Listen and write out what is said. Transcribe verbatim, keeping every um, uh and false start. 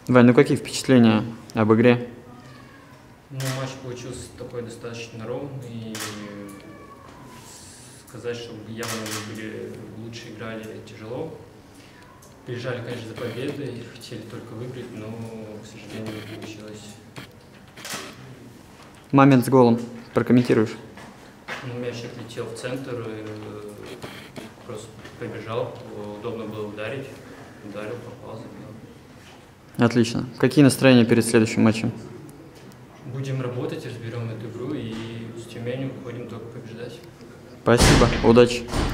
Вань, ну какие впечатления об игре? Ну, матч получился такой достаточно ровный. И сказать, что явно мы были лучше играли, тяжело. Приезжали, конечно, за победой, хотели только выиграть, но, к сожалению, не получилось. Момент с голом прокомментируешь? Ну, мяч отлетел в центр, просто побежал, удобно было ударить, ударил, попал, забил. Отлично. Какие настроения перед следующим матчем? Будем работать, разберем эту игру и с Тюменью будем только побеждать. Спасибо, удачи.